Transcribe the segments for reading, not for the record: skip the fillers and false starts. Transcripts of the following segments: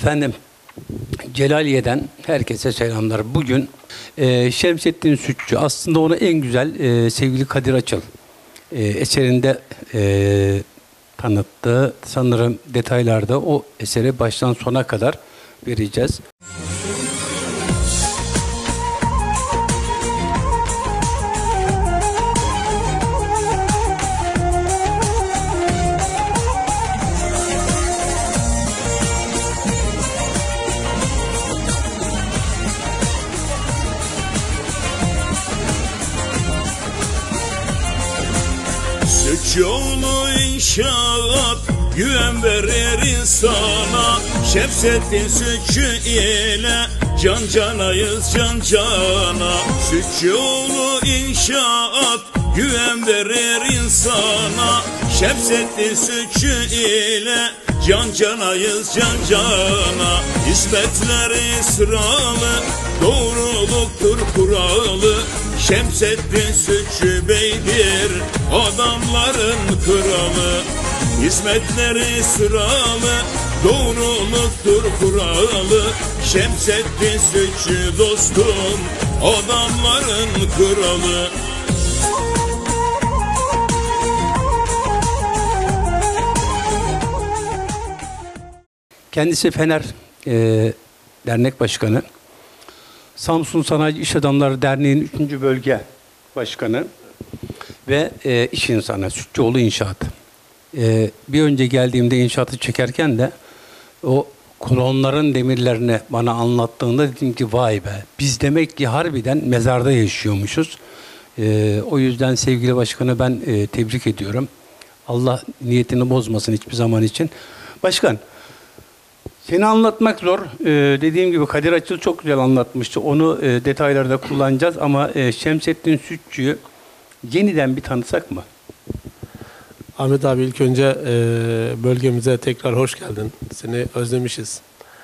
Efendim, Celaliye'den herkese selamlar. Bugün Şemsettin Sütçü, aslında onu en güzel sevgili Kadir Açıl eserinde tanıttı. Sanırım detaylarda o eseri baştan sona kadar vereceğiz. Sütçüoğlu inşaat güven verir insana. Şemsettin Sütçü ile can canayız can cana. Sütçüoğlu inşaat güven verir insana. Şemsettin Sütçü ile can canayız can cana. Hizmetleri sıralı, doğruluktur kuralı. Şemsettin Sütçü Bey'dir adamların kralı. Hizmetleri sıralı, doğruluktur kuralı. Şemsettin Sütçü dostum adamların kralı. Kendisi Fener Dernek Başkanı. Samsun Sanayi İş Adamları Derneği'nin 3. Bölge Başkanı ve iş insanı Sütçüoğlu İnşaat. Bir önce geldiğimde inşaatı çekerken de o kolonların demirlerini bana anlattığında dedim ki vay be, biz demek ki harbiden mezarda yaşıyormuşuz. O yüzden sevgili başkanı ben tebrik ediyorum. Allah niyetini bozmasın hiçbir zaman için. Başkan, seni anlatmak zor. Dediğim gibi Kadir Açıl çok güzel anlatmıştı. Onu detaylarda kullanacağız ama Şemsettin Sütçü'yü yeniden bir tanısak mı? Ahmet abi, ilk önce bölgemize tekrar hoş geldin. Seni özlemişiz.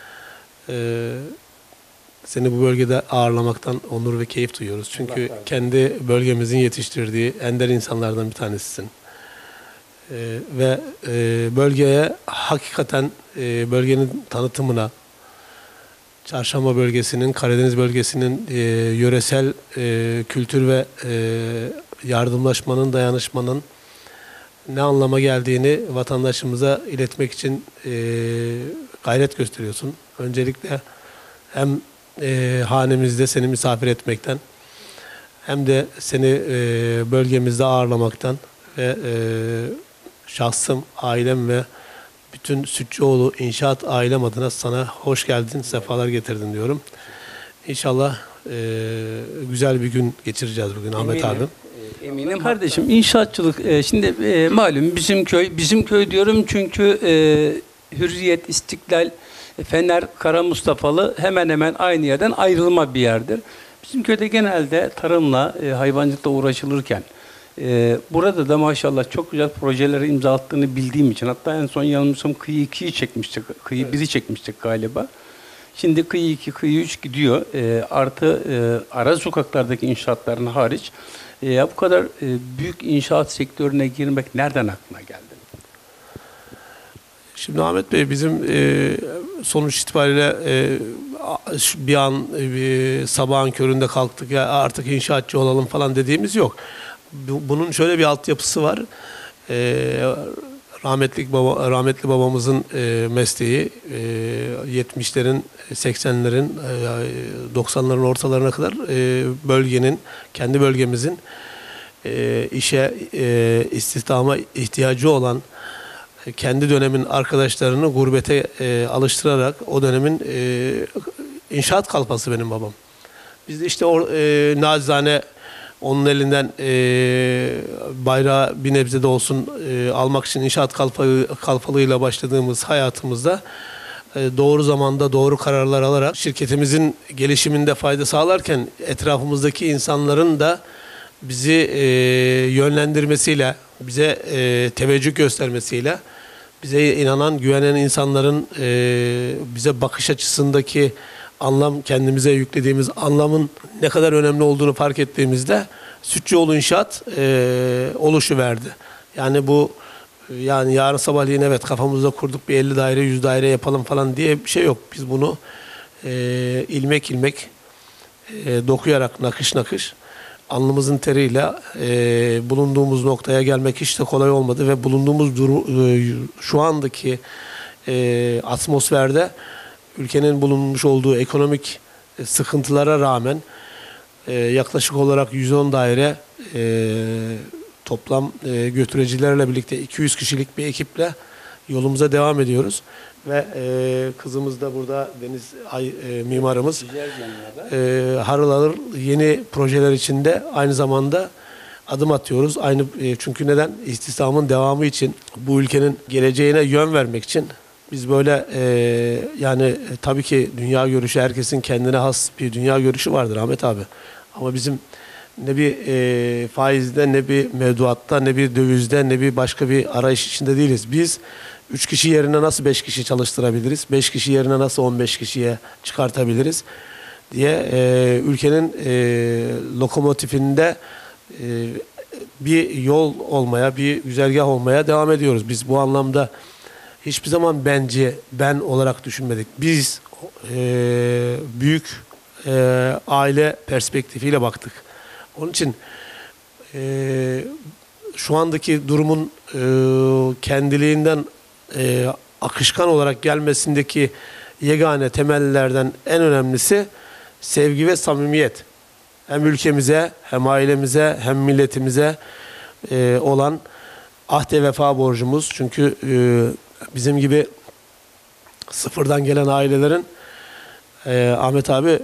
Seni bu bölgede ağırlamaktan onur ve keyif duyuyoruz. Çünkü kendi bölgemizin yetiştirdiği ender insanlardan bir tanesisin. Ve bölgeye hakikaten bölgenin tanıtımına, Çarşamba bölgesinin, Karadeniz bölgesinin yöresel kültür ve yardımlaşmanın, dayanışmanın ne anlama geldiğini vatandaşımıza iletmek için gayret gösteriyorsun. Öncelikle hem hanemizde seni misafir etmekten hem de seni bölgemizde ağırlamaktan ve şahsım, ailem ve bütün Sütçüoğlu İnşaat ailem adına sana hoş geldin, sefalar getirdin diyorum. İnşallah güzel bir gün geçireceğiz bugün Ahmet abim. Eminim kardeşim. İnşaatçılık şimdi malum bizim köy diyorum çünkü Hürriyet, İstiklal, Fener, Kara Mustafalı hemen hemen aynı yerden ayrılma bir yerdir. Bizim köyde genelde tarımla, hayvancılıkla uğraşılırken burada da maşallah çok güzel projelere imza attığını bildiğim için, hatta en son yanılmıyorsam Kıyı 2'yi çekmiştik, Kıyı 1'i çekmiştik galiba. Şimdi Kıyı 2, Kıyı 3 gidiyor. Artı ara sokaklardaki inşaatların hariç bu kadar büyük inşaat sektörüne girmek nereden aklına geldi? Şimdi Ahmet Bey, bizim sonuç itibariyle bir an sabahın köründe kalktık ya artık inşaatçı olalım falan dediğimiz yok. Bunun şöyle bir altyapısı var. Rahmetli babamızın mesleği 70'lerin, 80'lerin, 90'ların ortalarına kadar bölgenin, kendi bölgemizin işe, istihdama ihtiyacı olan kendi dönemin arkadaşlarını gurbete alıştırarak o dönemin inşaat kalfası benim babam. Biz de işte nacizane onun elinden bayrağı bir nebze de olsun almak için inşaat kalfalığıyla başladığımız hayatımızda doğru zamanda doğru kararlar alarak şirketimizin gelişiminde fayda sağlarken etrafımızdaki insanların da bizi yönlendirmesiyle, bize teveccüh göstermesiyle, bize inanan, güvenen insanların bize bakış açısındaki anlam, kendimize yüklediğimiz anlamın ne kadar önemli olduğunu fark ettiğimizde Sütçüoğlu İnşaat oluşuverdi. Yani bu Yani yarın sabahleyin evet kafamızda kurduk bir 50 daire 100 daire yapalım falan diye bir şey yok. Biz bunu ilmek ilmek dokuyarak nakış nakış alnımızın teriyle bulunduğumuz noktaya gelmek hiç de kolay olmadı ve bulunduğumuz şu andaki atmosferde ülkenin bulunmuş olduğu ekonomik sıkıntılara rağmen yaklaşık olarak 110 daire toplam götürecilerle birlikte 200 kişilik bir ekiple yolumuza devam ediyoruz. Ve kızımız da burada Deniz mimarımız harıl harıl yeni projeler içinde aynı zamanda adım atıyoruz. Çünkü neden? İstihdamın devamı için, bu ülkenin geleceğine yön vermek için biz böyle tabii ki dünya görüşü, herkesin kendine has bir dünya görüşü vardır Ahmet abi. Ama bizim ne bir faizde, ne bir mevduatta, ne bir dövizde, ne bir başka bir arayış içinde değiliz. Biz 3 kişi yerine nasıl 5 kişi çalıştırabiliriz? 5 kişi yerine nasıl 15 kişiye çıkartabiliriz? Diye ülkenin lokomotifinde bir yol olmaya, bir güzergah olmaya devam ediyoruz. Biz bu anlamda hiçbir zaman ben olarak düşünmedik. Biz büyük aile perspektifiyle baktık. Onun için şu andaki durumun kendiliğinden akışkan olarak gelmesindeki yegane temellerden en önemlisi sevgi ve samimiyet. Hem ülkemize, hem ailemize, hem milletimize olan ahde vefa borcumuz. Çünkü bizim gibi sıfırdan gelen ailelerin Ahmet abi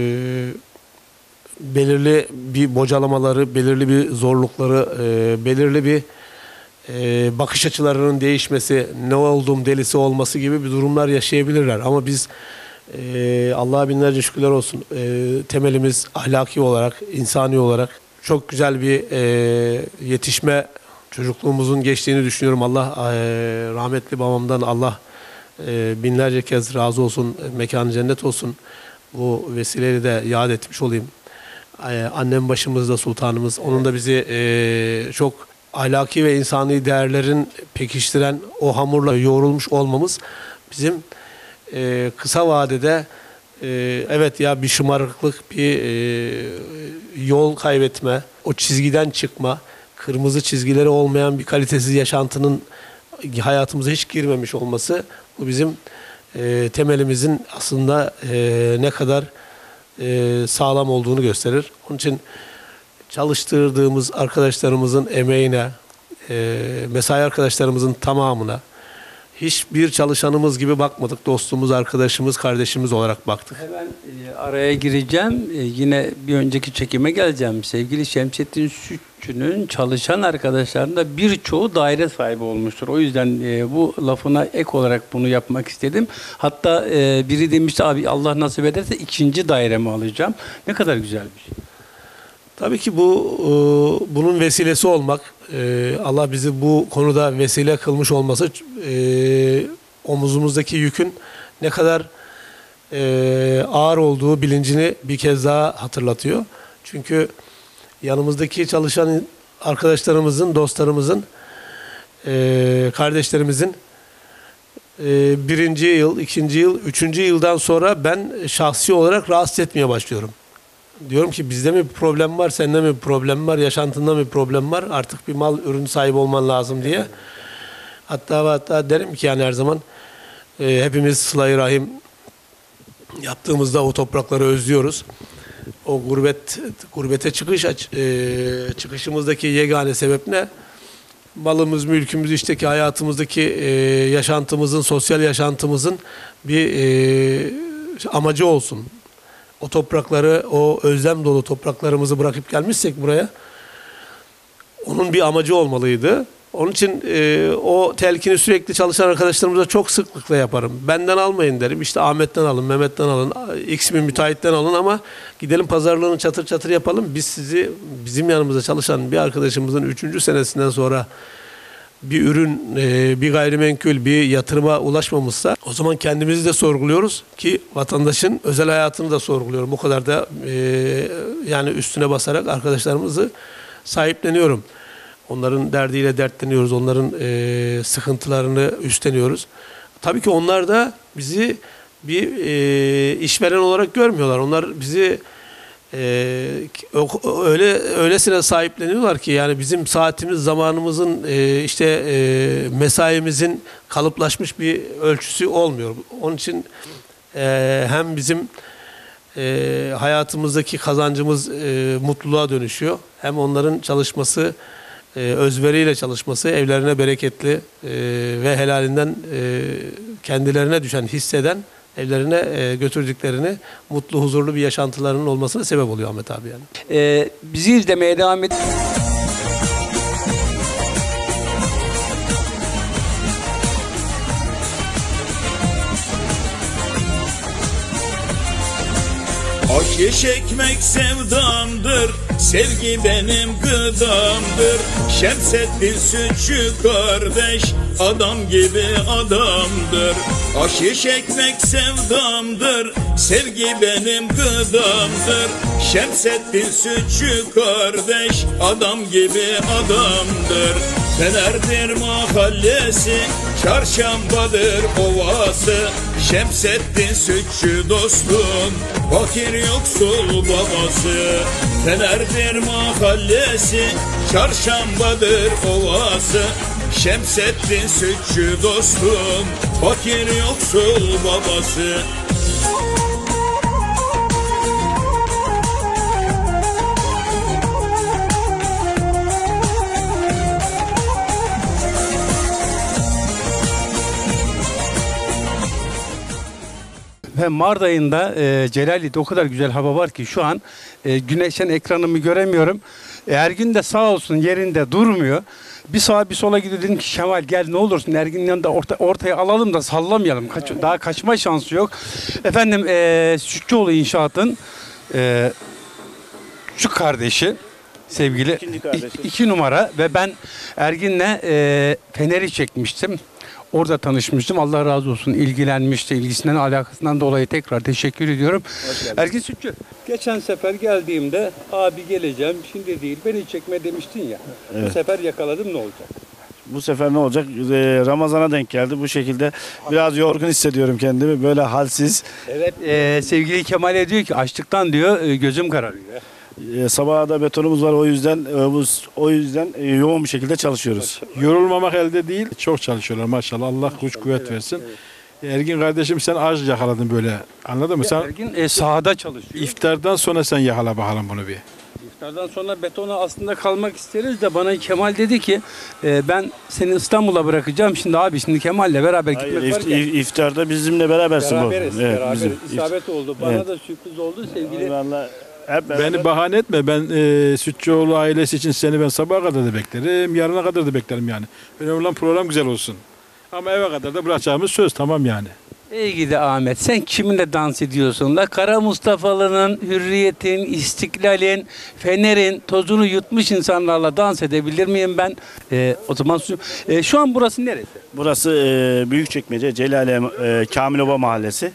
belirli bir bocalamaları, belirli bir zorlukları, belirli bir bakış açılarının değişmesi, ne olduğum delisi olması gibi bir durumlar yaşayabilirler. Ama biz Allah'a binlerce şükürler olsun, temelimiz ahlaki olarak, insani olarak çok güzel bir yetişme, çocukluğumuzun geçtiğini düşünüyorum. Allah rahmetli babamdan Allah binlerce kez razı olsun, mekanı cennet olsun. Bu vesileyle de yad etmiş olayım. Annem başımızda sultanımız. Onun da bizi çok ahlaki ve insani değerlerin pekiştiren o hamurla yoğrulmuş olmamız bizim kısa vadede evet ya bir şımarıklık, bir yol kaybetme, o çizgiden çıkma, kırmızı çizgileri olmayan bir kalitesiz yaşantının hayatımıza hiç girmemiş olması, bu bizim temelimizin aslında ne kadar sağlam olduğunu gösterir. Onun için çalıştırdığımız arkadaşlarımızın emeğine, mesai arkadaşlarımızın tamamına hiçbir çalışanımız gibi bakmadık. Dostumuz, arkadaşımız, kardeşimiz olarak baktık. Hemen araya gireceğim. Yine bir önceki çekime geleceğim. Sevgili Şemsettin Sütçü'nün çalışan arkadaşlarında birçoğu daire sahibi olmuştur. O yüzden bu lafına ek olarak bunu yapmak istedim. Hatta biri demişti, abi Allah nasip ederse 2. dairemi alacağım. Ne kadar güzel bir şey. Tabii ki bunun vesilesi olmak, Allah bizi bu konuda vesile kılmış olması omuzumuzdaki yükün ne kadar ağır olduğu bilincini bir kez daha hatırlatıyor. Çünkü yanımızdaki çalışan arkadaşlarımızın, dostlarımızın, kardeşlerimizin 1. yıl, 2. yıl, 3. yıldan sonra ben şahsi olarak rahatsız etmeye başlıyorum. Diyorum ki bizde mi bir problem var, sende mi bir problem var, yaşantında mı bir problem var, artık bir mal ürün sahibi olman lazım diye. Hatta derim ki yani her zaman hepimiz sıla-i rahim yaptığımızda o toprakları özlüyoruz. O gurbete çıkışımızdaki yegane sebep ne? Malımız, mülkümüz, işteki hayatımızdaki yaşantımızın, sosyal yaşantımızın bir amacı olsun. O toprakları, o özlem dolu topraklarımızı bırakıp gelmişsek buraya, onun bir amacı olmalıydı. Onun için o telkini sürekli çalışan arkadaşlarımıza çok sıklıkla yaparım. Benden almayın derim. İşte Ahmet'ten alın, Mehmet'ten alın, X bir müteahhitten alın ama gidelim pazarlığını çatır çatır yapalım. Biz sizi, bizim yanımızda çalışan bir arkadaşımızın 3. senesinden sonra bir ürün, bir gayrimenkul, bir yatırıma ulaşmamışsa o zaman kendimizi de sorguluyoruz ki vatandaşın özel hayatını da sorguluyorum. Bu kadar da yani üstüne basarak arkadaşlarımızı sahipleniyorum. Onların derdiyle dertleniyoruz. Onların sıkıntılarını üstleniyoruz. Tabii ki onlar da bizi bir işveren olarak görmüyorlar. Onlar bizi öylesine sahipleniyorlar ki yani bizim saatimiz, zamanımızın mesaimizin kalıplaşmış bir ölçüsü olmuyor. Onun için hem bizim hayatımızdaki kazancımız mutluluğa dönüşüyor. Hem onların çalışması, özveriyle çalışması evlerine bereketli ve helalinden kendilerine düşen hisseden evlerine götürdüklerini mutlu, huzurlu bir yaşantılarının olmasına sebep oluyor Ahmet abi yani. Bizi izlemeye devam et. Aşk ekmek sevdamdır, sevgi benim gıdamdır. Şemsettin Sütçü kardeş, adam gibi adamdır. Aşk ekmek sevdamdır, sevgi benim gıdamdır. Şemsettin Sütçü kardeş, adam gibi adamdır. Fener'dir mahallesi, Çarşambadır ovası. Şemsettin Sütçü dostum, fakir yoksul babası. Fener'dir mahallesi, Çarşambadır ovası. Şemsettin Sütçü dostum, fakir yoksul babası. Ve Mart ayında Celali'de o kadar güzel hava var ki şu an güneşten ekranımı göremiyorum. Ergin de sağ olsun yerinde durmuyor. Bir sağa bir sola gidiyor, dedim ki Şemal gel ne olursun Ergin'in yanında ortaya alalım da sallamayalım. Daha kaçma şansı yok. Efendim Sütçüoğlu İnşaat'ın şu kardeşi sevgili iki numara ve ben Ergin'le Fener'i çekmiştim. Orada tanışmıştım. Allah razı olsun. İlgilenmişti. İlgisinden, alakasından dolayı tekrar teşekkür ediyorum. Ergin Sütçü, geçen sefer geldiğimde abi geleceğim, şimdi değil, beni çekme demiştin ya. Evet. Bu sefer yakaladım, ne olacak? Bu sefer ne olacak? Ramazan'a denk geldi. Bu şekilde biraz yorgun hissediyorum kendimi. Böyle halsiz. Evet. Sevgili Kemal'e diyor ki açlıktan diyor gözüm kararıyor. Sabaha da betonumuz var, o yüzden yoğun bir şekilde çalışıyoruz. Yorulmamak elde değil, çok çalışıyorlar maşallah. Allah güç kuvvet versin. Evet. Ergin kardeşim sen az yakaladın böyle. Anladın mı? Sen Ergin sahada çalışıyor. İftardan sonra sen yakala bakalım bunu bir. İftardan sonra betona aslında kalmak isteriz de bana Kemal dedi ki ben seni İstanbul'a bırakacağım. Şimdi Kemal'le beraber gitmek varken. İftarda bizimle berabersin. Beraberiz. Evet, beraberiz. İsabet oldu. Bana da sürpriz oldu sevgili. Vallahi beni bahane etme. Ben Sütçüoğlu ailesi için seni ben sabaha kadar da beklerim. Yarına kadar da beklerim yani. Önemli olan program güzel olsun. Ama eve kadar da bırakacağımız söz tamam yani. İyi gidi Ahmet. Sen kiminle dans ediyorsun da? Kara Mustafa'lının, Hürriyet'in, İstiklal'in, Fener'in tozunu yutmuş insanlarla dans edebilir miyim ben? O zaman şu an burası neresi? Burası Büyükçekmece, Celaliye, Kamiloba Mahallesi.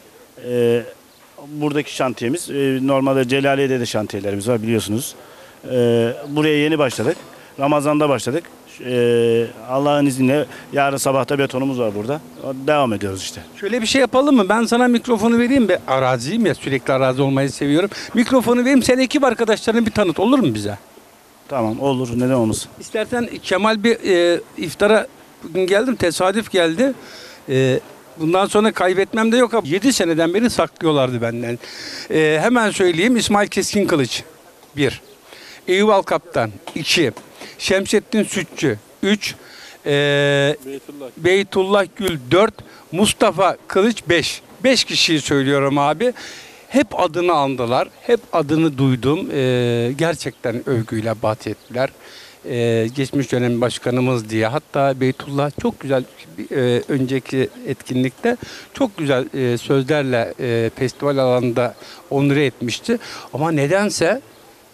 Buradaki şantiyemiz, normalde Celaliye'de de şantiyelerimiz var biliyorsunuz. Buraya yeni başladık. Ramazan'da başladık. Allah'ın izniyle yarın sabahta betonumuz var burada. Devam ediyoruz işte. Şöyle bir şey yapalım mı? Ben sana mikrofonu vereyim. Araziyim ya, sürekli arazi olmayı seviyorum. Mikrofonu vereyim, sen ekip arkadaşlarını bir tanıt, olur mu bize? Tamam, olur, neden olmasın. İstersen Kemal bir iftara bugün geldim, tesadüf geldi. Bundan sonra kaybetmem de yok. 7 seneden beri saklıyorlardı benden. Hemen söyleyeyim. İsmail Keskin Kılıç 1. Eyüp Alkaptan 2. Şemsettin Sütçü 3. Beytullah Gül 4. Mustafa Kılıç 5. 5 kişiyi söylüyorum abi. Hep adını andılar. Hep adını duydum. Gerçekten övgüyle bahsettiler. Geçmiş dönem başkanımız diye. Hatta Beytullah çok güzel önceki etkinlikte çok güzel sözlerle festival alanında onure etmişti. Ama nedense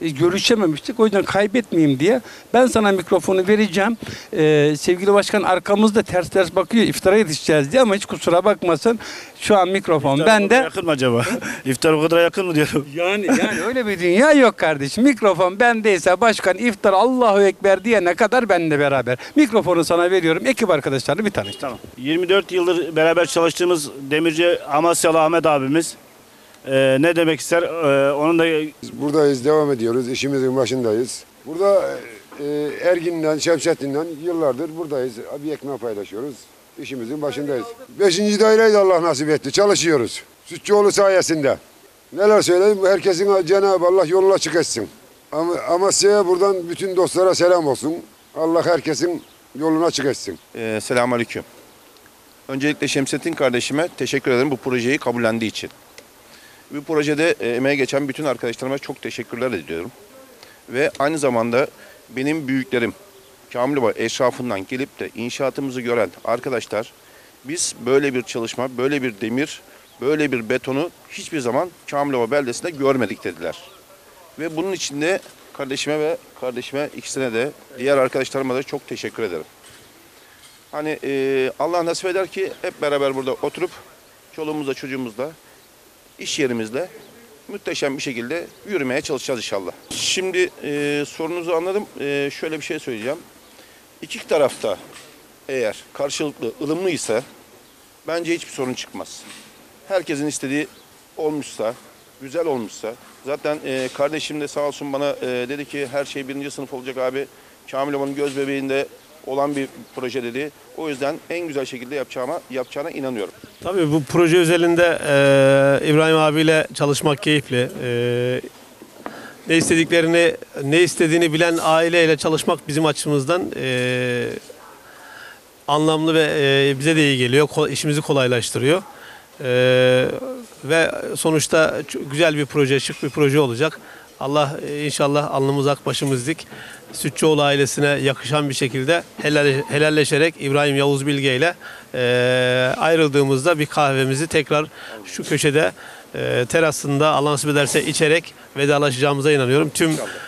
görüşememiştik. O yüzden kaybetmeyeyim diye ben sana mikrofonu vereceğim. Sevgili başkan arkamızda ters ters bakıyor. İftara yetişeceğiz diye ama hiç kusura bakmasın. Şu an mikrofon İftar o kadar bende. yakın mı acaba? İftar o kadar yakın mı diyorum. Yani öyle bir dünya yok kardeşim. Mikrofon bendeyse başkan iftar Allahu Ekber diyene kadar benimle beraber. Mikrofonu sana veriyorum. Ekip arkadaşlarını bir tanıştır. Tamam. 24 yıldır beraber çalıştığımız demirci Amasyalı Ahmet abimiz ne demek ister? Onun da Buradayız, devam ediyoruz. İşimizin başındayız. Burada Ergin'den, Şemsettin'den yıllardır buradayız. Bir ekmek paylaşıyoruz. İşimizin başındayız. 5. daireyi de Allah nasip etti. Çalışıyoruz. Sütçüoğlu sayesinde. Neler söyleyeyim? Herkesin Cenab-ı Allah yolunu açık etsin. Amasya'ya buradan bütün dostlara selam olsun. Allah herkesin yolunu açık etsin. Selamünaleyküm. Öncelikle Şemsettin kardeşime teşekkür ederim bu projeyi kabullendiği için. Bu projede emeğe geçen bütün arkadaşlarıma çok teşekkürler ediyorum. Ve aynı zamanda benim büyüklerim, Kamilova eşrafından gelip de inşaatımızı gören arkadaşlar, biz böyle bir çalışma, böyle bir demir, böyle bir betonu hiçbir zaman Kamilova beldesinde görmedik dediler. Ve bunun için de kardeşime ikisine de diğer arkadaşlarıma da çok teşekkür ederim. Hani Allah nasip eder ki hep beraber burada oturup çoluğumuzla çocuğumuzla iş yerimizle muhteşem bir şekilde yürümeye çalışacağız inşallah. Şimdi sorunuzu anladım. Şöyle bir şey söyleyeceğim. İki tarafta eğer karşılıklı ılımlıysa bence hiçbir sorun çıkmaz. Herkesin istediği olmuşsa, güzel olmuşsa. Zaten kardeşim de sağ olsun bana dedi ki her şey 1. sınıf olacak abi. Kamilova'nın göz bebeğinde olan bir proje dedi. O yüzden en güzel şekilde yapacağına inanıyorum. Tabii bu proje özelinde İbrahim abiyle çalışmak keyifli. Ne istediğini bilen aileyle çalışmak bizim açımızdan anlamlı ve bize de iyi geliyor. İşimizi kolaylaştırıyor. Ve sonuçta güzel bir proje, şık bir proje olacak. Allah inşallah alnımız ak başımız dik. Sütçüoğlu ailesine yakışan bir şekilde helalleşerek İbrahim Yavuz Bilge ile ayrıldığımızda bir kahvemizi tekrar şu köşede terasında Allah nasip ederse içerek vedalaşacağımıza inanıyorum. Tüm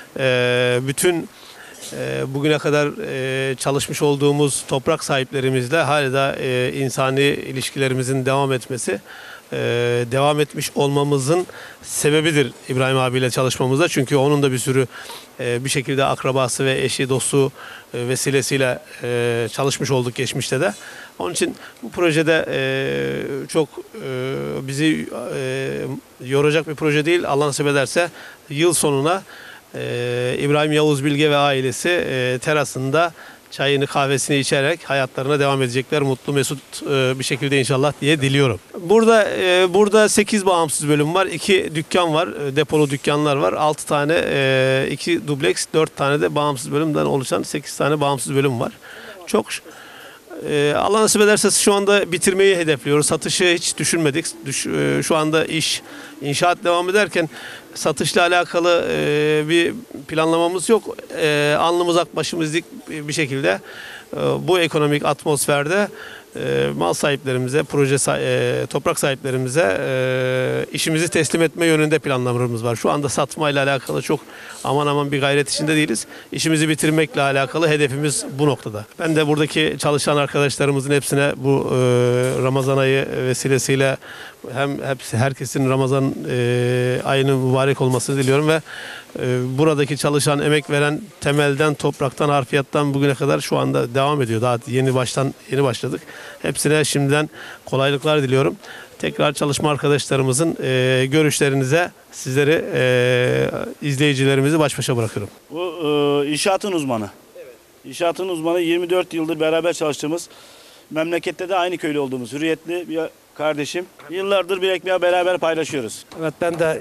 bütün bugüne kadar çalışmış olduğumuz toprak sahiplerimizle hala insani ilişkilerimizin devam etmesi, devam etmiş olmamızın sebebidir İbrahim abiyle çalışmamızda. Çünkü onun da bir sürü bir şekilde akrabası ve eşi, dostu vesilesiyle çalışmış olduk geçmişte de. Onun için bu projede çok bizi yoracak bir proje değil. Allah nasip ederse yıl sonuna İbrahim Yavuz Bilge ve ailesi terasında çayını kahvesini içerek hayatlarına devam edecekler. Mutlu mesut bir şekilde inşallah diye diliyorum. Burada 8 bağımsız bölüm var. 2 dükkan var. Depolu dükkanlar var. 6 tane 2 dubleks, 4 tane de bağımsız bölümden oluşan 8 tane bağımsız bölüm var. Çok Allah nasip ederse şu anda bitirmeyi hedefliyoruz. Satışı hiç düşünmedik. Şu anda inşaat devam ederken satışla alakalı bir planlamamız yok. Alnımız ak başımız dik bir şekilde bu ekonomik atmosferde mal sahiplerimize, toprak sahiplerimize işimizi teslim etme yönünde planlamalarımız var. Şu anda satmayla alakalı çok aman bir gayret içinde değiliz. İşimizi bitirmekle alakalı hedefimiz bu noktada. Ben de buradaki çalışan arkadaşlarımızın hepsine bu Ramazan ayı vesilesiyle herkesin Ramazan ayının mübarek olmasını diliyorum ve buradaki çalışan, emek veren temelden, topraktan, harfiyattan bugüne kadar şu anda devam ediyor. Daha yeni başladık. Hepsine şimdiden kolaylıklar diliyorum. Tekrar çalışma arkadaşlarımızın görüşlerinize sizleri, izleyicilerimizi baş başa bırakıyorum. Bu inşaatın uzmanı. Evet. İnşaatın uzmanı 24 yıldır beraber çalıştığımız, memlekette de aynı köylü olduğumuz hürriyetli bir kardeşim. Yıllardır bir ekmeği beraber paylaşıyoruz. Evet, ben de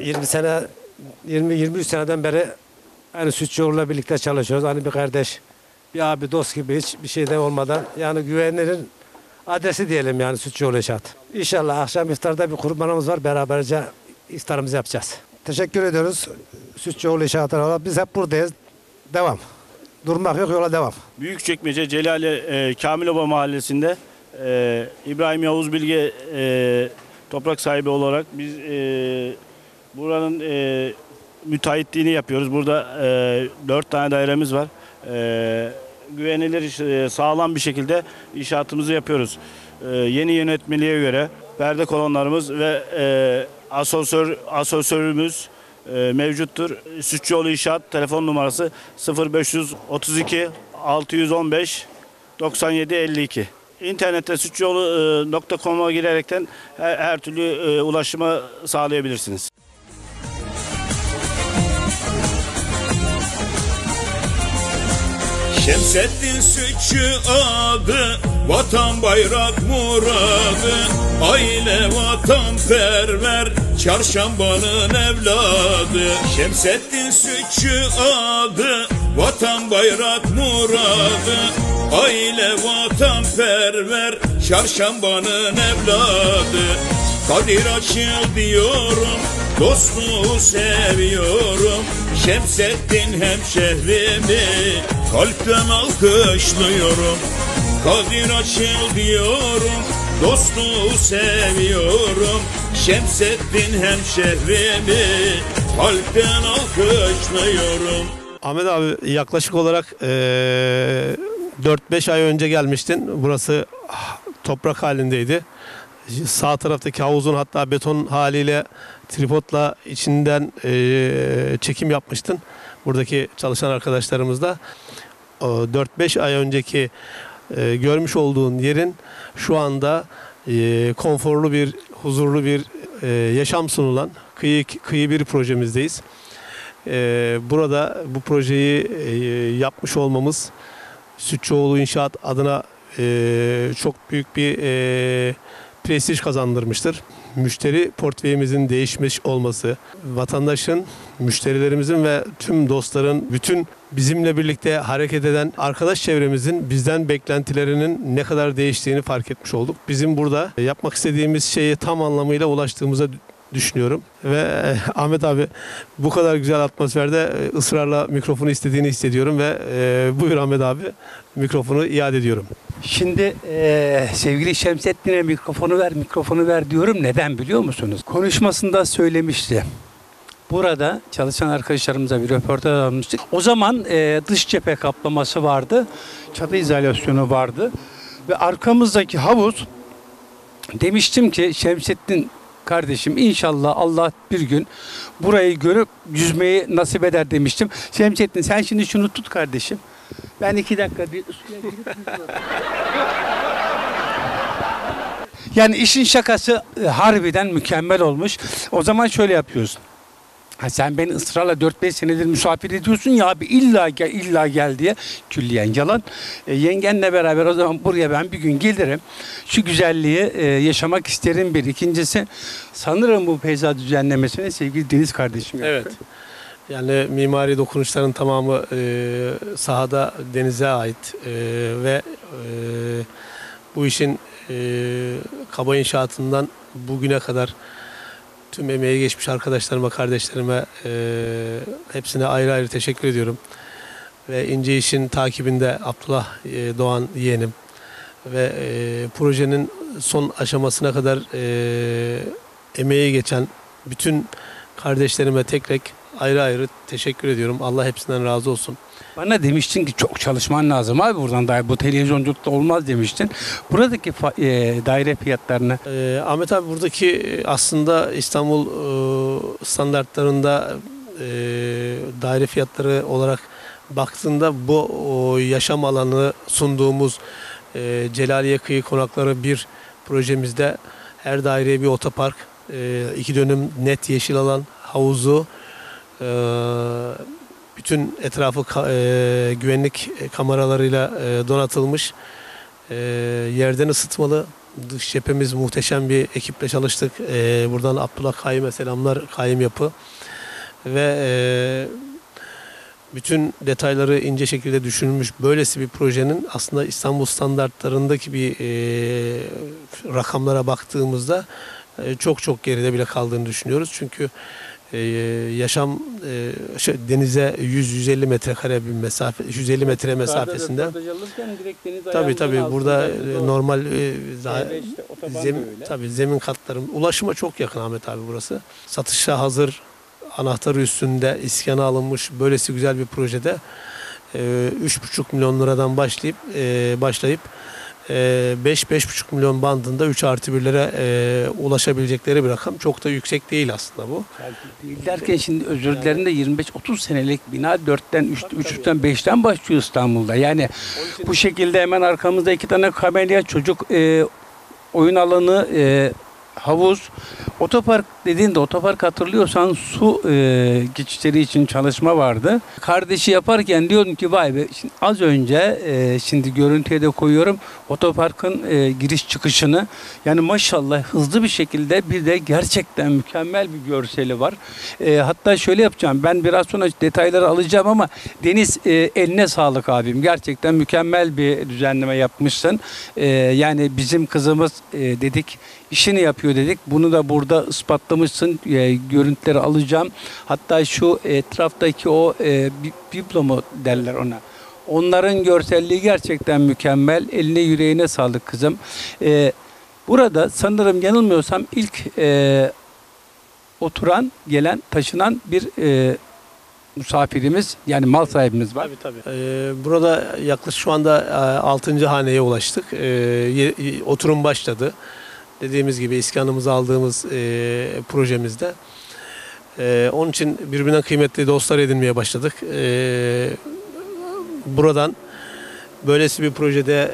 23 seneden beri aynı Sütçüoğlu'yla birlikte çalışıyoruz. Hani bir kardeş, bir abi, dost gibi hiçbir şeyden olmadan, yani güvenilir adresi diyelim yani Sütçüoğlu İnşaat. İnşallah akşam iftarda bir kurbanımız var, beraberce iftarımızı yapacağız. Teşekkür ediyoruz Sütçüoğlu İnşaat'a. Biz hep buradayız. Devam. Durmak yok, yola devam. Büyükçekmece Celale Kamilova mahallesinde İbrahim Yavuz Bilge toprak sahibi olarak biz buranın müteahhitliğini yapıyoruz. Burada 4 tane dairemiz var. Güvenilir, sağlam bir şekilde inşaatımızı yapıyoruz. Yeni yönetmeliğe göre perde kolonlarımız ve asansörümüz mevcuttur. Sütçüoğlu İnşaat telefon numarası 0532 615 97 52. İnternette sütçüoğlu.com'a girerekten her türlü ulaşıma sağlayabilirsiniz. Şemsettin Sütçü adı, vatan bayrak muradı, aile vatanperver, çarşambanın evladı. Şemsettin Sütçü adı, vatan bayrak muradı, aile vatanperver, çarşambanın evladı. Kadir Açıl diyorum, dostu seviyorum, Şemsettin hemşehrimi kalpten alkışlıyorum. Kadir Açıl diyorum, dostu seviyorum, Şemsettin hemşehrimi kalpten alkışlıyorum. Ahmet abi yaklaşık olarak 4-5 ay önce gelmiştin. Burası toprak halindeydi. Sağ taraftaki havuzun hatta beton haliyle tripodla içinden çekim yapmıştın. Buradaki çalışan arkadaşlarımızla. 4-5 ay önceki görmüş olduğun yerin şu anda konforlu bir, huzurlu bir yaşam sunulan kıyı bir projemizdeyiz. Burada bu projeyi yapmış olmamız Sütçüoğlu İnşaat adına çok büyük bir prestij kazandırmıştır. Müşteri portföyümüzün değişmiş olması, vatandaşın, müşterilerimizin ve tüm dostların, bütün bizimle birlikte hareket eden arkadaş çevremizin bizden beklentilerinin ne kadar değiştiğini fark etmiş olduk. Bizim burada yapmak istediğimiz şeye tam anlamıyla ulaştığımıza düşünüyorum. Ve Ahmet abi bu kadar güzel atmosferde ısrarla mikrofonu istediğini hissediyorum ve buyur Ahmet abi, mikrofonu iade ediyorum. Şimdi sevgili Şemsettin'e mikrofonu ver diyorum. Neden biliyor musunuz? Konuşmasında söylemişti. Burada çalışan arkadaşlarımıza bir röportaj almıştık. O zaman dış cephe kaplaması vardı. Çatı izolasyonu vardı. Ve arkamızdaki havuz, demiştim ki Şemsettin kardeşim inşallah Allah bir gün burayı görüp yüzmeyi nasip eder demiştim. Şemsettin sen şimdi şunu tut kardeşim. Ben 2 dakika bir suya girip yüzüyorum. Yani işin şakası harbiden mükemmel olmuş. O zaman şöyle yapıyoruz. Ha sen beni ısrarla 4-5 senedir misafir ediyorsun ya abi illa gel diye. Külliyen yalan. Yengenle beraber o zaman buraya ben bir gün gelirim. Şu güzelliği yaşamak isterim bir. İkincisi sanırım bu peyzaj düzenlemesini sevgili Deniz kardeşim yaptı. Evet. Yani mimari dokunuşların tamamı sahada Deniz'e ait ve bu işin kaba inşaatından bugüne kadar tüm emeği geçmiş arkadaşlarıma, kardeşlerime hepsine ayrı ayrı teşekkür ediyorum. Ve ince işin takibinde Abdullah Doğan yeğenim ve projenin son aşamasına kadar emeği geçen bütün kardeşlerime tek tek ayrı ayrı teşekkür ediyorum. Allah hepsinden razı olsun. Bana demiştin ki çok çalışman lazım abi buradan dair bu televizyonculukta olmaz demiştin. Buradaki daire fiyatlarını Ahmet abi buradaki aslında İstanbul standartlarında daire fiyatları olarak baktığında bu yaşam alanı sunduğumuz Celaliye Kıyı Konakları bir projemizde her daireye bir otopark, 2 dönüm net yeşil alan, havuzu, bütün etrafı güvenlik kameralarıyla donatılmış, yerden ısıtmalı, dış cephemiz muhteşem bir ekiple çalıştık. Buradan Abdullah Kayyım'a selamlar, Kayyım Yapı ve bütün detayları ince şekilde düşünülmüş böylesi bir projenin aslında İstanbul standartlarındaki bir rakamlara baktığımızda çok geride bile kaldığını düşünüyoruz. Çünkü yaşam denize 100-150 metrekare bir mesafe, 150 metre mesafesinde. Tabii burada normal zemin katları ulaşıma çok yakın Ahmet abi burası. Satışa hazır anahtarı üstünde iskana alınmış böylesi güzel bir projede 3,5 milyon liradan başlayıp 5-5,5 milyon bandında 3+1'lere ulaşabilecekleri bir rakam. Çok da yüksek değil aslında bu. Değil derken şimdi özür dilerim de 25-30 senelik bina 4'ten 3'ten 5'ten başlıyor İstanbul'da. Yani bu şekilde hemen arkamızda 2 tane kamelya çocuk oyun alanı, havuz, otopark dediğinde otopark hatırlıyorsan su geçişleri için çalışma vardı. Kardeşi yaparken diyordum ki vay be şimdi az önce şimdi görüntüye de koyuyorum otoparkın giriş çıkışını yani maşallah hızlı bir şekilde bir de gerçekten mükemmel bir görseli var. Hatta şöyle yapacağım ben biraz sonra detayları alacağım ama Deniz eline sağlık abim gerçekten mükemmel bir düzenleme yapmışsın. Yani bizim kızımız dedik işini yapıyor dedik. Bunu da burada ispatlamışsın. Görüntüleri alacağım. Hatta şu etraftaki o biblo mu derler ona. Onların görselliği gerçekten mükemmel. Eline yüreğine sağlık kızım. Burada sanırım yanılmıyorsam ilk oturan, gelen, taşınan bir misafirimiz yani mal sahibimiz var. Tabii. Burada yaklaşık şu anda 6. haneye ulaştık. Oturum başladı. Dediğimiz gibi iskanımızı aldığımız projemizde. Onun için birbirinden kıymetli dostlar edinmeye başladık. Buradan böylesi bir projede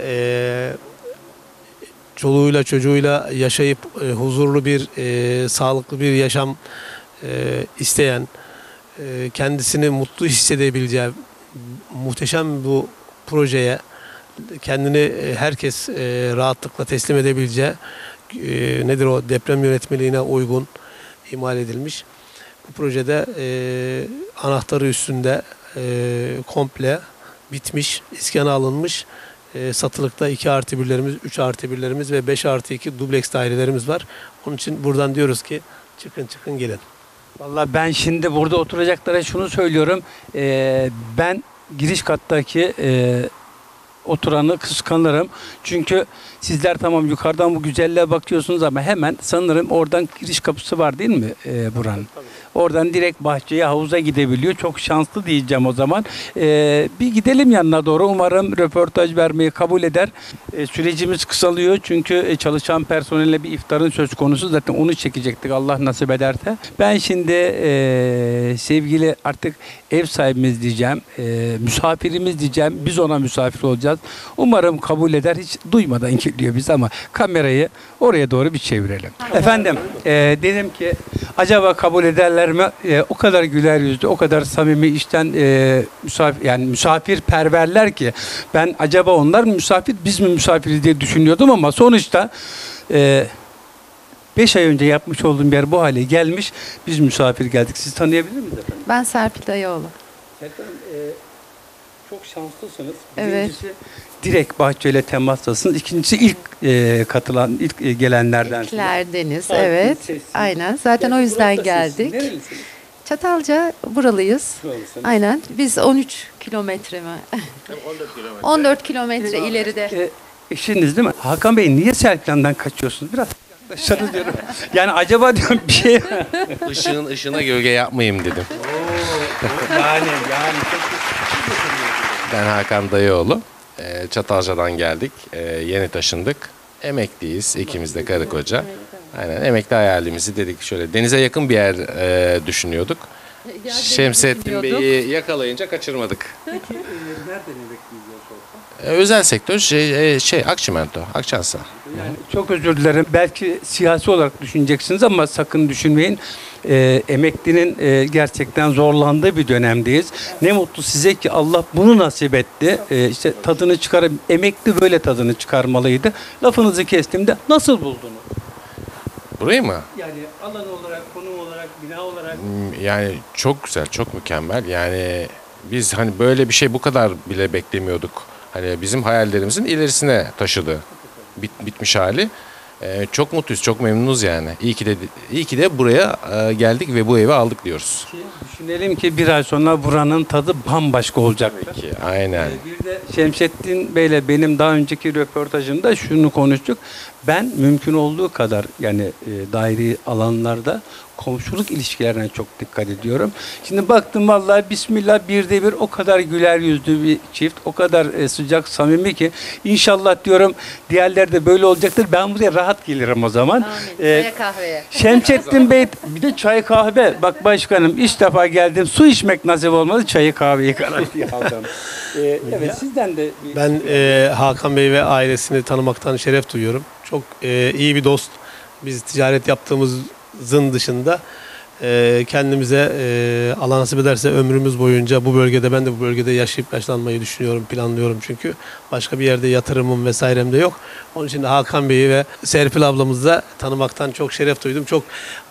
çoluğuyla çocuğuyla yaşayıp huzurlu bir, sağlıklı bir yaşam isteyen, kendisini mutlu hissedebileceği muhteşem bu projeye kendini herkes rahatlıkla teslim edebileceği nedir o deprem yönetmeliğine uygun imal edilmiş. Bu projede anahtarı üstünde komple bitmiş, iskana alınmış. Satılıkta 2+1'lerimiz, 3+1'lerimiz ve 5+2 dubleks dairelerimiz var. Onun için buradan diyoruz ki çıkın gelin. Vallahi ben şimdi burada oturacaklara şunu söylüyorum. Ben giriş kattaki oturanı kıskanırım. Çünkü sizler tamam yukarıdan bu güzelliğe bakıyorsunuz ama hemen sanırım oradan giriş kapısı var değil mi buranın? Tabii. Oradan direkt bahçeye, havuza gidebiliyor. Çok şanslı diyeceğim o zaman. Bir gidelim yanına doğru. Umarım röportaj vermeyi kabul eder. Sürecimiz kısalıyor. Çünkü çalışan personelle bir iftarın söz konusu. Zaten onu çekecektik Allah nasip ederse. Ben şimdi sevgili artık ev sahibimiz diyeceğim. Misafirimiz diyeceğim. Biz ona misafir olacağız. Umarım kabul eder. Hiç duymadan geliyor biz ama kamerayı oraya doğru bir çevirelim. Efendim dedim ki acaba kabul ederler mi? O kadar güler yüzlü, o kadar samimi işten misafirperverler ki ben acaba onlar mı misafir, biz mi misafiriz diye düşünüyordum ama sonuçta 5 ay önce yapmış olduğum yer bu hale gelmiş. Biz misafir geldik. Sizi tanıyabilir miyiz efendim? Ben Serpil Dayıoğlu. Serpil Hanım, çok şanslısınız. Evet. Birincisi direkt bahçeyle temastasınız. İkincisi ilk katılan, ilk gelenlerden. İlklerdeniz, evet. Sessiz. Aynen. Zaten o yüzden Burası geldik. Nerelisiniz? Çatalca buralıyız. Buralısınız. Aynen. Biz 13 kilometre mi? 14 kilometre ileride. Eşiniz değil mi? Hakan Bey niye Serpil'den kaçıyorsunuz? Biraz yaklaşsanız diyorum. Yani acaba diyorum bir şey... Işığın ışığına gölge yapmayayım dedim. yani. Ben Hakan Dayıoğlu. Çatalca'dan geldik. Yeni taşındık. Emekliyiz. İkimiz de karı koca. Aynen emekli hayalimizi dedik şöyle denize yakın bir yer düşünüyorduk. Şemsettin Bey'i yakalayınca kaçırmadık. Peki nereden emekliyiz? Özel sektör Akçimento, Akçansa. Yani çok özür dilerim. Belki siyasi olarak düşüneceksiniz ama sakın düşünmeyin. Emeklinin gerçekten zorlandığı bir dönemdeyiz. Ne mutlu size ki Allah bunu nasip etti. İşte tadını çıkarıp emekli böyle tadını çıkarmalıydı. Lafınızı kestimde nasıl buldunuz? Burayı mı? Yani alan olarak, konum olarak, bina olarak. Yani çok güzel, çok mükemmel. Yani biz hani böyle bir şey bu kadar bile beklemiyorduk. Hani bizim hayallerimizin ilerisine taşıdı. Bitmiş hali. Çok mutluyuz, çok memnunuz yani. İyi ki de buraya geldik ve bu evi aldık diyoruz. Düşünelim ki bir ay sonra buranın tadı bambaşka olacaktır. Ki, aynen. Bir de Şemsettin Bey'le benim daha önceki röportajımda şunu konuştuk. Ben mümkün olduğu kadar yani daire alanlarda komşuluk ilişkilerine çok dikkat ediyorum. Şimdi baktım vallahi bismillah birde bir o kadar güler yüzlü bir çift, o kadar sıcak, samimi ki inşallah diyorum diğerleri de böyle olacaktır. Ben buraya rahat gelirim o zaman. Çaya kahveye. Şemsettin Bey bir de çay kahve. Bak başkanım ilk defa geldim. Su içmek nasip olmadı. Çayı kahveyi garantiye aldım. Evet sizden de. Ben Hakan Bey ve ailesini tanımaktan şeref duyuyorum. Çok iyi bir dost. Biz ticaret yaptığımızın dışında kendimize Allah nasip ederse ömrümüz boyunca bu bölgede, ben de bu bölgede yaşayıp yaşlanmayı düşünüyorum, planlıyorum çünkü. Başka bir yerde yatırımım vesairem de yok. Onun için de Hakan Bey'i ve Serpil ablamızı da tanımaktan çok şeref duydum. Çok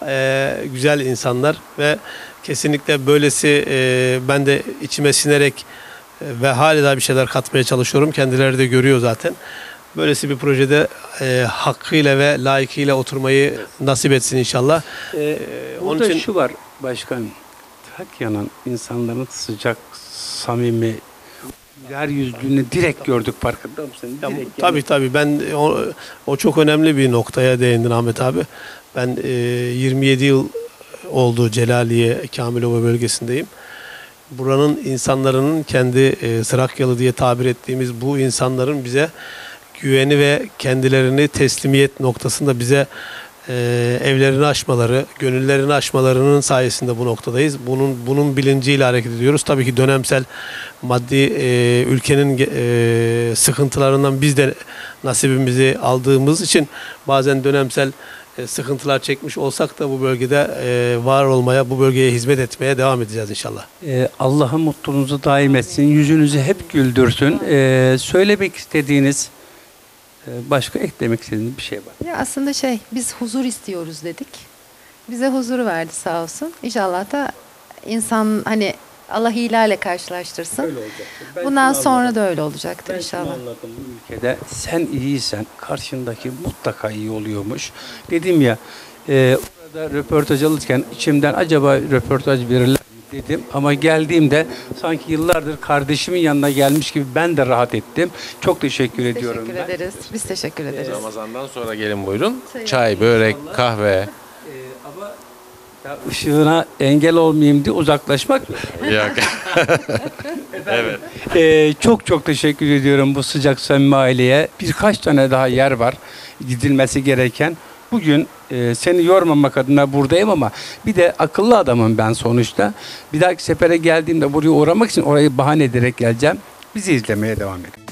güzel insanlar ve kesinlikle böylesi ben de içime sinerek ve hala bir şeyler katmaya çalışıyorum. Kendileri de görüyor zaten. Böylesi bir projede hakkıyla ve layıkıyla oturmayı nasip etsin inşallah. Onun için şu var başkanım. Trakya'nın insanların sıcak, samimi, güler yüzlülüğünü direkt gördük, farkında mısın? Tabii ben o çok önemli bir noktaya değindin Ahmet abi. Ben 27 yıl oldu Celaliye Kamilova bölgesindeyim. Buranın insanların kendi Trakyalı diye tabir ettiğimiz bu insanların bize güveni ve kendilerini teslimiyet noktasında bize evlerini açmaları, gönüllerini açmalarının sayesinde bu noktadayız. Bunun bilinciyle hareket ediyoruz. Tabii ki dönemsel maddi ülkenin sıkıntılarından biz de nasibimizi aldığımız için bazen dönemsel sıkıntılar çekmiş olsak da bu bölgede var olmaya, bu bölgeye hizmet etmeye devam edeceğiz inşallah. Allah'ın mutluluğunuzu daim etsin, yüzünüzü hep güldürsün. Söylemek istediğiniz, başka eklemek istediğiniz bir şey var. Ya aslında biz huzur istiyoruz dedik. Bize huzuru verdi sağ olsun. İnşallah da insan hani Allah iyilerle karşılaştırsın. Öyle olacaktır. Bundan sonra da öyle olacaktır Ben inşallah. şunu anladım, bu ülkede sen iyiysen karşındaki mutlaka iyi oluyormuş. Dedim ya orada röportaj alırken içimden acaba röportaj verirler mi dedim. Ama geldiğimde sanki yıllardır kardeşimin yanına gelmiş gibi ben de rahat ettim. Çok teşekkür ediyorum. Teşekkür ederiz. Biz teşekkür ederiz. Ramazan'dan sonra gelin buyurun. Çay, börek, kahve. Ama ya ışığına engel olmayayım diye uzaklaşmak. Yok. Evet. Çok teşekkür ediyorum bu sıcak samimi aileye. Birkaç tane daha yer var gidilmesi gereken. Bugün seni yormamak adına buradayım ama bir de akıllı adamım ben sonuçta. Bir dahaki sefere geldiğimde buraya uğramak için orayı bahane ederek geleceğim. Bizi izlemeye devam edin.